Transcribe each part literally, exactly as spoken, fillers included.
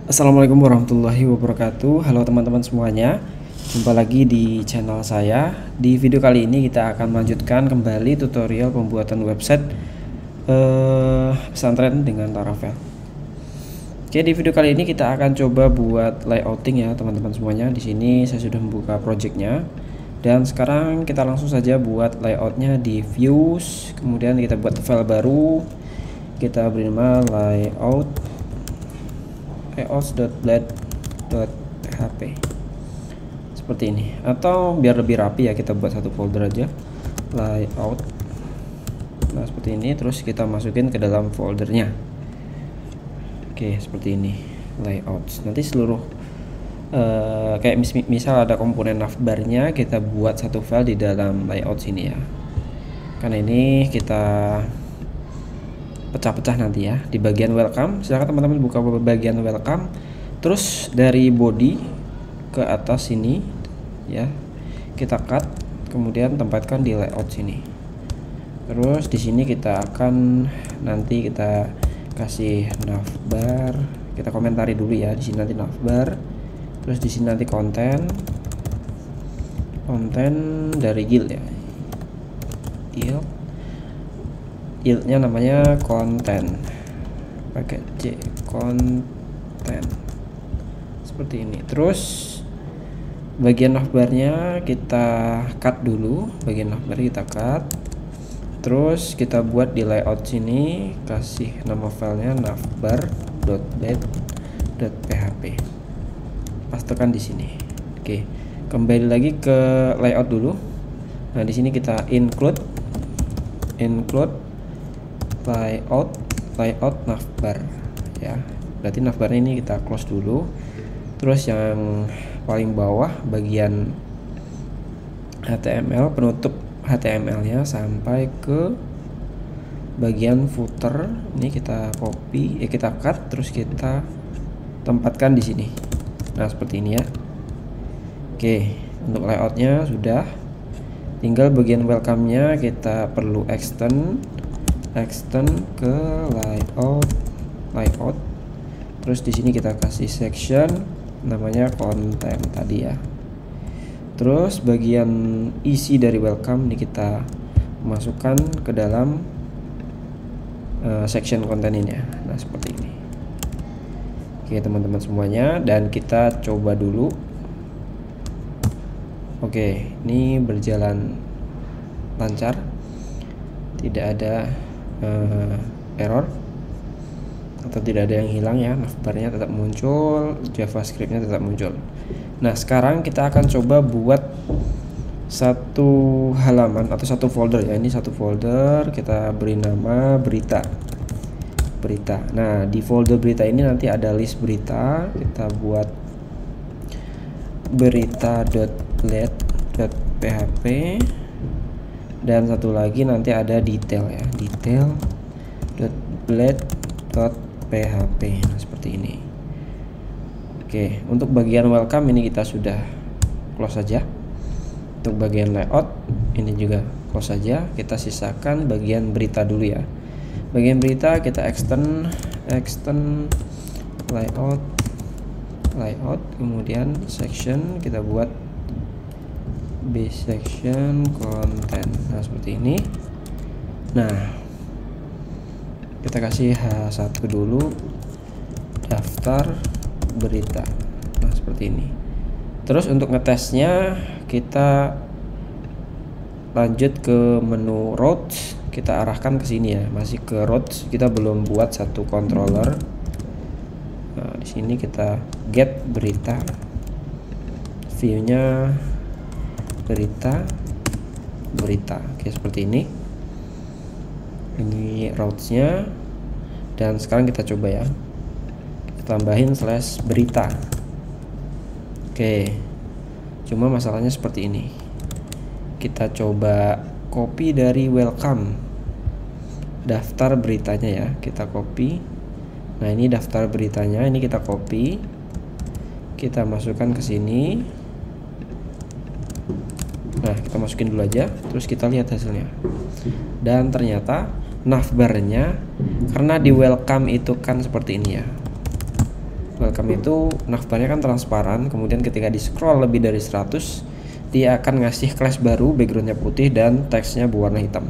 Assalamualaikum warahmatullahi wabarakatuh. Halo teman-teman semuanya, jumpa lagi di channel saya. Di video kali ini kita akan melanjutkan kembali tutorial pembuatan website eh, pesantren dengan Laravel. Oke, di video kali ini kita akan coba buat layouting ya teman-teman semuanya. Di sini saya sudah membuka projectnya, dan sekarang kita langsung saja buat layoutnya di views. Kemudian kita buat file baru, kita beri nama layout layouts.blade.php seperti ini, atau biar lebih rapi ya kita buat satu folder aja, layout. Nah seperti ini, terus kita masukin ke dalam foldernya. Oke, seperti ini layouts. Nanti seluruh uh, kayak mis misal ada komponen navbarnya, kita buat satu file di dalam layout sini ya, karena ini kita pecah-pecah nanti ya. Di bagian welcome, silakan teman-teman buka bagian welcome, terus dari body ke atas sini ya kita cut, kemudian tempatkan di layout sini. Terus di sini kita akan nanti kita kasih navbar, kita komentari dulu ya. Di sini nanti navbar, terus di sini nanti konten konten dari guild ya, guild yieldnya namanya konten, pakai C, konten seperti ini. Terus bagian navbarnya kita cut dulu, bagian navbar kita cut, terus kita buat di layout sini, kasih nama filenya navbar.blade.php, pastekan di sini. Oke, kembali lagi ke layout dulu. Nah di sini kita include include layout layout navbar ya, berarti navbarnya ini kita close dulu. Terus yang paling bawah bagian H T M L, penutup H T M L nya sampai ke bagian footer ini kita copy, ya kita cut, terus kita tempatkan di sini. Nah seperti ini ya. Oke, untuk layoutnya sudah, tinggal bagian welcome nya kita perlu extend extend ke layout layout terus di sini kita kasih section namanya konten tadi ya. Terus bagian isi dari welcome ini kita masukkan ke dalam uh, section konten ini ya. Nah seperti ini. Oke teman-teman semuanya, dan kita coba dulu. Oke, ini berjalan lancar, tidak ada Uh, error atau tidak ada yang hilang ya, navbarnya tetap muncul, javascriptnya tetap muncul. Nah sekarang kita akan coba buat satu halaman atau satu folder ya. Ini satu folder, kita beri nama berita berita. Nah di folder berita ini nanti ada list berita, kita buat berita.blade.php, dan satu lagi nanti ada detail ya, detail.blade.php. Nah seperti ini. Oke, untuk bagian welcome ini kita sudah close saja. Untuk bagian layout ini juga close saja. Kita sisakan bagian berita dulu ya. Bagian berita kita extend extend layout layout kemudian section kita buat B section konten. Nah seperti ini. Nah kita kasih H satu dulu, daftar berita. Nah seperti ini. Terus untuk ngetesnya kita lanjut ke menu routes, kita arahkan ke sini ya, masih ke routes, kita belum buat satu controller. Nah di sini kita get berita, view-nya berita berita. Oke seperti ini, ini routes-nya. Dan sekarang kita coba ya, kita tambahin slash berita. Oke, cuma masalahnya seperti ini. Kita coba copy dari welcome, daftar beritanya ya, kita copy. Nah ini daftar beritanya, ini kita copy, kita masukkan ke sini. Nah kita masukin dulu aja, terus kita lihat hasilnya. Dan ternyata navbarnya, karena di welcome itu kan seperti ini ya, welcome itu navbarnya kan transparan, kemudian ketika di scroll lebih dari seratus dia akan ngasih class baru, backgroundnya putih dan teksnya berwarna hitam.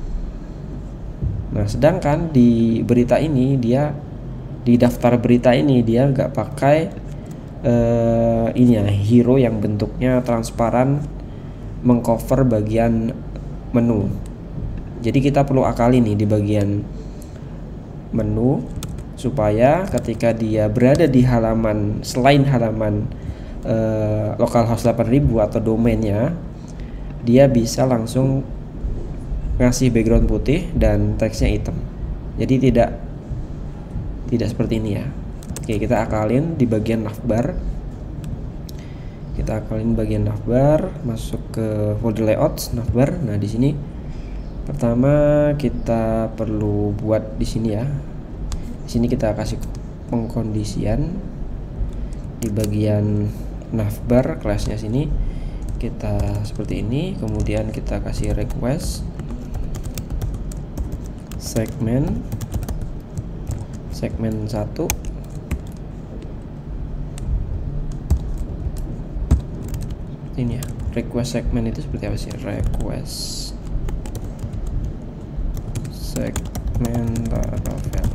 Nah, sedangkan di berita ini dia di daftar berita ini dia nggak pakai uh, ini ya, hero yang bentuknya transparan mengcover bagian menu. Jadi kita perlu akali nih di bagian menu supaya ketika dia berada di halaman selain halaman uh, localhost delapan ribu atau domainnya, dia bisa langsung ngasih background putih dan teksnya hitam. Jadi tidak tidak seperti ini ya. Oke, kita akalin di bagian navbar. Kita akalin bagian navbar, masuk ke folder layout navbar. Nah, di sini pertama kita perlu buat di sini ya. Di sini kita kasih pengkondisian di bagian navbar kelasnya sini kita seperti ini, kemudian kita kasih request segmen segmen satu ini ya. Request segmen itu seperti apa sih? Request segmen Laravel.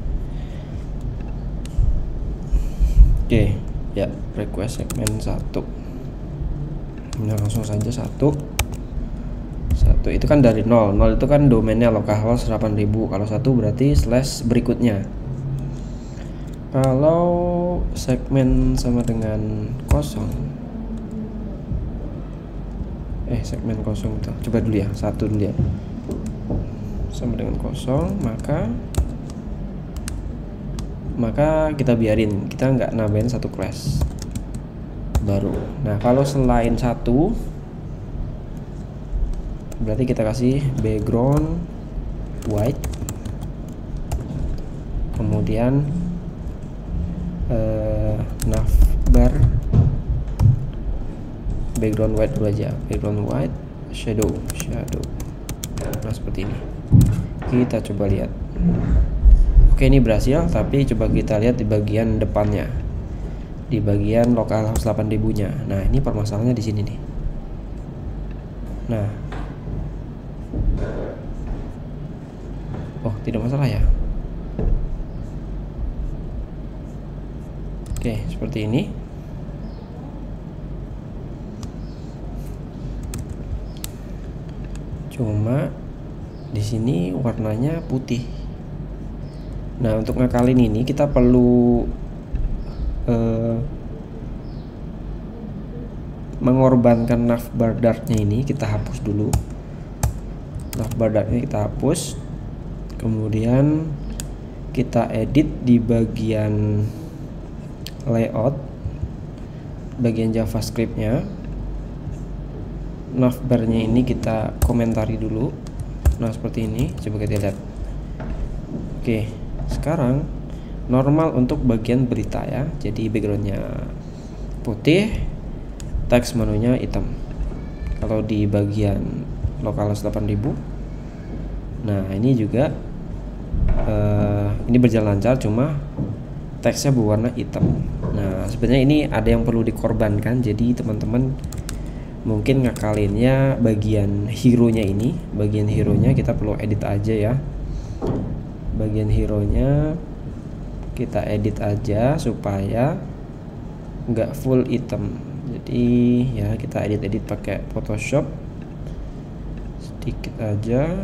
Oke ya, request segmen satu. Nah, langsung saja satu satu itu kan dari nol. Nol itu kan domainnya localhost delapan ribu. Kalau satu berarti slash berikutnya. Kalau segmen sama dengan kosong, eh segmen kosong itu coba dulu ya, satu dulu ya, sama dengan kosong, maka maka kita biarin, kita nggak nambahin satu class baru. Nah, kalau selain satu berarti kita kasih background white, kemudian uh, navbar background white dulu aja, background white shadow shadow. Nah, seperti ini. Kita coba lihat. Oke, ini berhasil, tapi coba kita lihat di bagian depannya, di bagian localhost delapan ribu nya. Nah, ini permasalahannya di sini nih. Nah, oh, tidak masalah ya. Oke, seperti ini. Cuma di sini warnanya putih. Nah, untuk ngakalin ini kita perlu uh, mengorbankan navbar dartnya ini. Kita hapus dulu. Navbar dartnya kita hapus. Kemudian kita edit di bagian layout, bagian JavaScript-nya. Navbarnya ini kita komentari dulu. Nah, seperti ini. Coba kita lihat. Oke, sekarang normal untuk bagian berita ya. Jadi backgroundnya putih, teks menunya hitam. Kalau di bagian localhost delapan ribu, nah ini juga uh, ini berjalan lancar, cuma teksnya berwarna hitam. Nah, sebenarnya ini ada yang perlu dikorbankan. Jadi teman-teman mungkin ngakalinnya bagian hero-nya ini, bagian hero-nya kita perlu edit aja ya. Bagian hero-nya kita edit aja supaya nggak full hitam. Jadi ya kita edit-edit pakai Photoshop sedikit aja.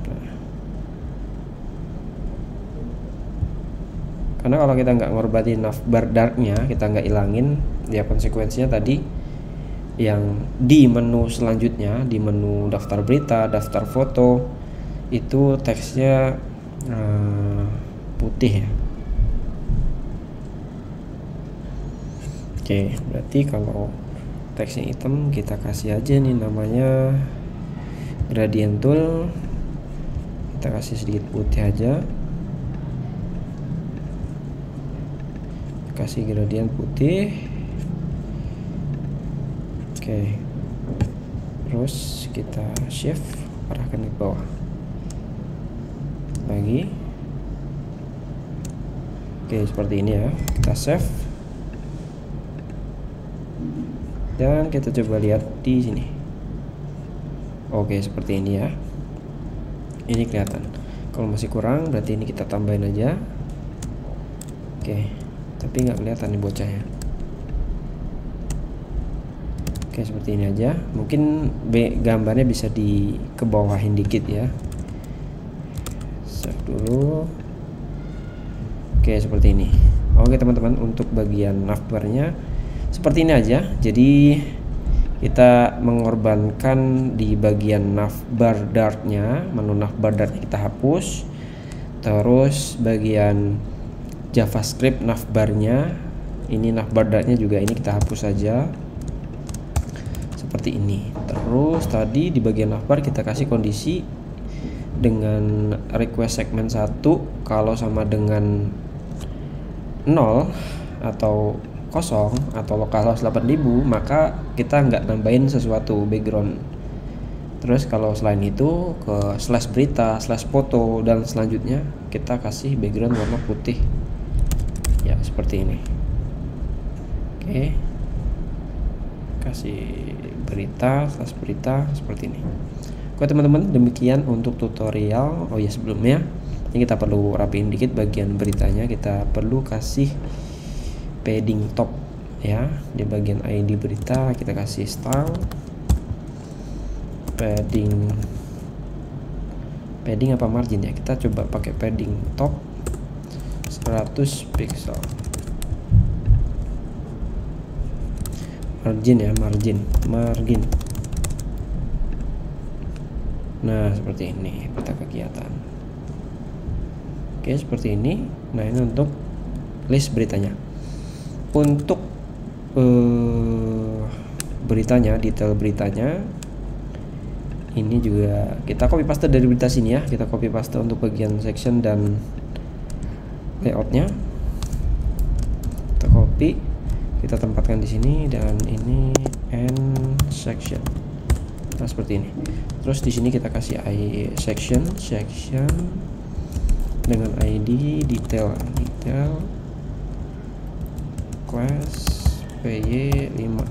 Karena kalau kita nggak ngorbatin navbar darknya, kita nggak ilangin, ya konsekuensinya tadi yang di menu selanjutnya, di menu daftar berita, daftar foto, itu teksnya uh, putih ya. Oke, berarti kalau teksnya hitam kita kasih aja nih namanya gradient tool. Kita kasih sedikit putih aja. Kasih gradient putih. Oke, terus kita shift arahkan ke bawah lagi. Oke, seperti ini ya. Kita save. dan kita coba lihat di sini. Oke, seperti ini ya. Ini kelihatan. Kalau masih kurang berarti ini kita tambahin aja. Oke, tapi nggak kelihatan nih bocahnya. Oke, seperti ini aja. Mungkin B gambarnya bisa di kebawahin dikit ya. Save dulu. Oke, seperti ini. Oke teman-teman, untuk bagian navbarnya seperti ini aja. Jadi kita mengorbankan di bagian navbar dartnya, menu navbar dartnya kita hapus. Terus bagian JavaScript navbarnya, ini navbar dartnya juga ini kita hapus saja. Seperti ini. Terus tadi di bagian navbar kita kasih kondisi dengan request segmen satu kalau sama dengan nol atau kosong atau localhost delapan ribu, maka kita nggak nambahin sesuatu background. Terus kalau selain itu ke slash berita, slash foto, dan selanjutnya kita kasih background warna putih ya, seperti ini. Oke, kasih berita, slash berita seperti ini. Oke teman-teman, demikian untuk tutorial. Oh ya, sebelumnya ini kita perlu rapiin dikit bagian beritanya. Kita perlu kasih padding top ya, di bagian I D berita kita kasih style padding padding apa margin ya, kita coba pakai padding top seratus pixel. Margin ya, margin margin nah seperti ini peta kegiatan. Oke, seperti ini. Nah, ini untuk list beritanya. Untuk uh, beritanya, detail beritanya, ini juga kita copy paste dari berita sini ya. Kita copy paste untuk bagian section dan layoutnya. Kita copy, kita tempatkan di sini, dan ini end section. Nah, seperti ini. Terus di sini kita kasih I section, section dengan I D detail, detail class P Y lima.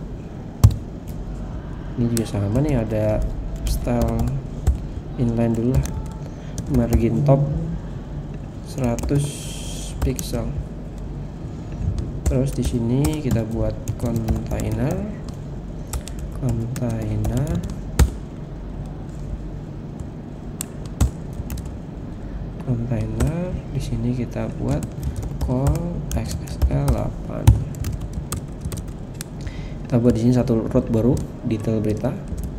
Ini juga sama nih, ada style inline dulu lah. Margin top seratus pixel. Terus di sini kita buat container, container container di sini kita buat call X S L delapan. Kita buat di sini satu root baru, detail berita,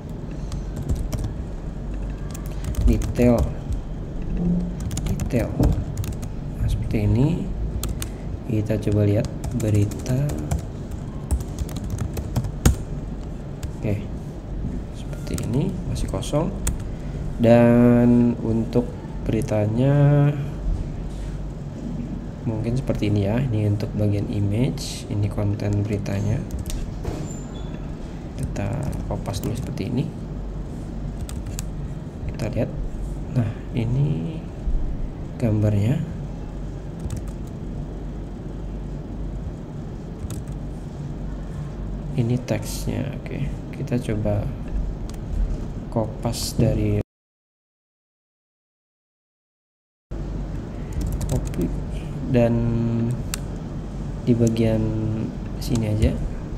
detail, detail. Nah, seperti ini. Kita coba lihat berita. Oke, seperti ini, masih kosong. Dan untuk beritanya mungkin seperti ini ya. Ini untuk bagian image, ini konten beritanya. Kita kopas dulu seperti ini. Kita lihat. Nah, ini gambarnya. Ini teksnya. Oke, kita coba kopas dari copy dan di bagian sini aja.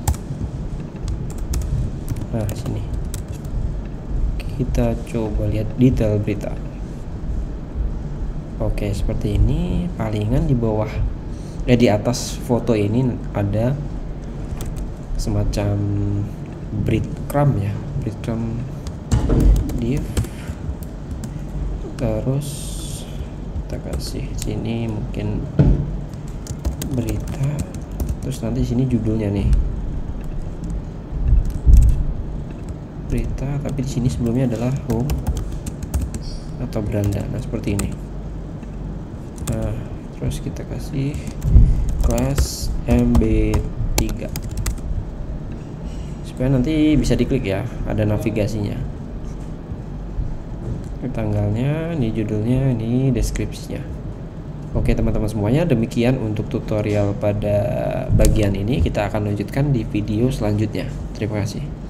Nah, sini kita coba lihat detail berita. Oke, seperti ini. Palingan di bawah eh di atas foto ini ada semacam breadcrumb ya, breadcrumb div. Terus kita kasih sini mungkin berita, terus nanti sini judulnya nih berita, tapi di sini sebelumnya adalah home atau beranda. Nah, seperti ini. Nah, terus kita kasih class M B tiga supaya nanti bisa diklik ya, ada navigasinya. Ini tanggalnya, ini judulnya, ini deskripsinya. Oke teman-teman semuanya, demikian untuk tutorial pada bagian ini. Kita akan lanjutkan di video selanjutnya. Terima kasih.